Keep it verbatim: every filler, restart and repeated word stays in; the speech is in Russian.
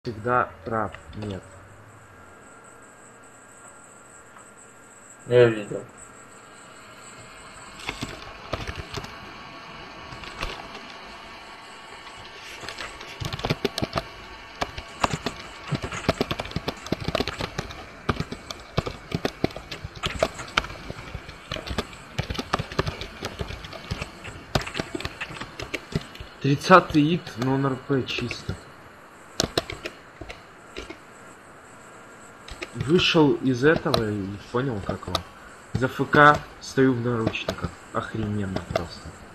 Всегда прав. Нет. Я видел. тридцатый ит, но на РП чисто. Вышел из этого и понял, как его. За ФК стою в наручниках. Охрененно просто.